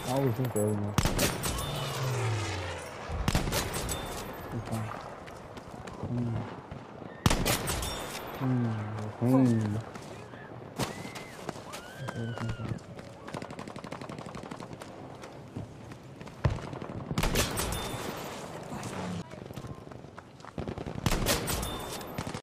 I was just early enough. It's fine. Clean. Clean. Okay,